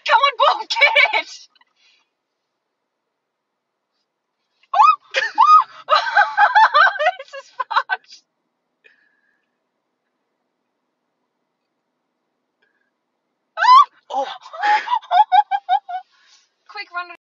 Come on, Bob, get it! This is fucked. Oh!